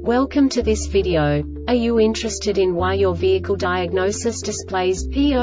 Welcome to this video. Are you interested in why your vehicle diagnosis displays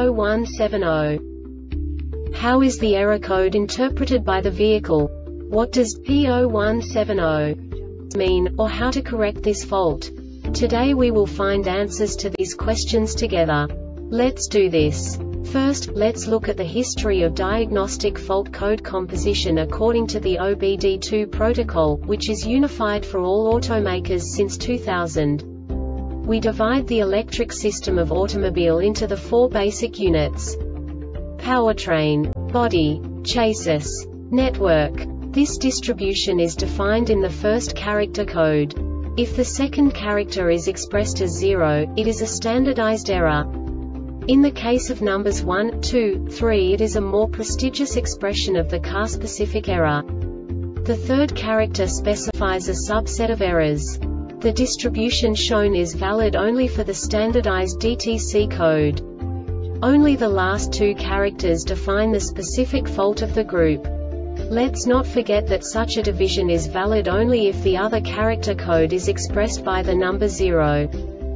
P0170? How is the error code interpreted by the vehicle? What does P0170 mean, or how to correct this fault? Today we will find answers to these questions together. Let's do this. First, let's look at the history of diagnostic fault code composition according to the OBD2 protocol, which is unified for all automakers since 2000. We divide the electric system of automobile into the four basic units: powertrain, body, chassis, network. This distribution is defined in the first character code. If the second character is expressed as 0, it is a standardized error. In the case of numbers 1, 2, 3, it is a more prestigious expression of the car-specific error. The third character specifies a subset of errors. The distribution shown is valid only for the standardized DTC code. Only the last two characters define the specific fault of the group. Let's not forget that such a division is valid only if the other character code is expressed by the number 0.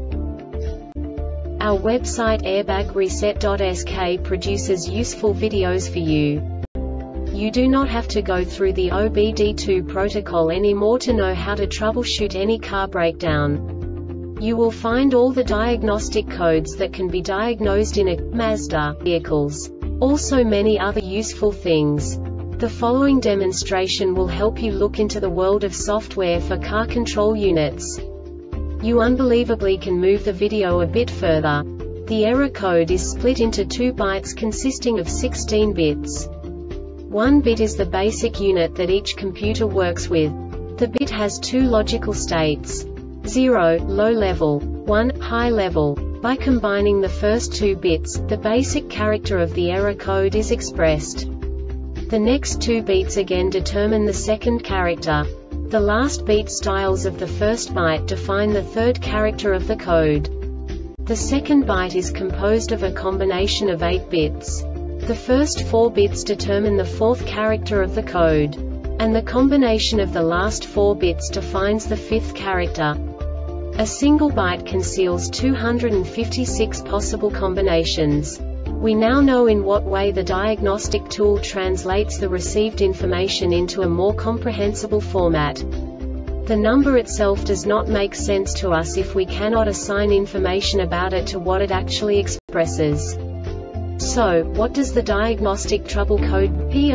Our website airbagreset.sk produces useful videos for you. You do not have to go through the OBD2 protocol anymore to know how to troubleshoot any car breakdown. You will find all the diagnostic codes that can be diagnosed in a Mazda vehicles. Also many other useful things. The following demonstration will help you look into the world of software for car control units. You unbelievably can move the video a bit further. The error code is split into 2 bytes consisting of 16 bits. 1 bit is the basic unit that each computer works with. The bit has 2 logical states: 0, low level, 1, high level. By combining the first 2 bits, the basic character of the error code is expressed. The next 2 beats again determine the second character. The last beat styles of the first byte define the third character of the code. The second byte is composed of a combination of 8 bits. The first 4 bits determine the fourth character of the code. And the combination of the last 4 bits defines the fifth character. A single byte conceals 256 possible combinations. We now know in what way the diagnostic tool translates the received information into a more comprehensible format. The number itself does not make sense to us if we cannot assign information about it to what it actually expresses. So, what does the diagnostic trouble code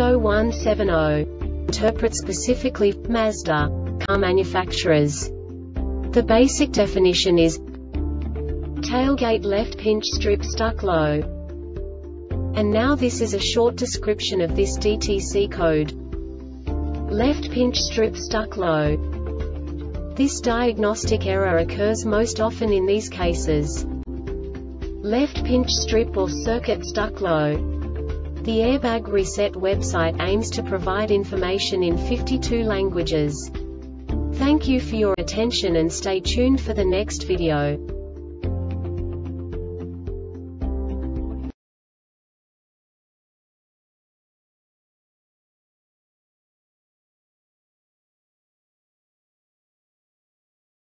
P0170 interpret specifically for Mazda car manufacturers? The basic definition is tailgate left pinch strip stuck low. And now this is a short description of this DTC code. Left pinch strip stuck low. This diagnostic error occurs most often in these cases: left pinch strip or circuit stuck low. The Airbag Reset website aims to provide information in 52 languages. Thank you for your attention and stay tuned for the next video.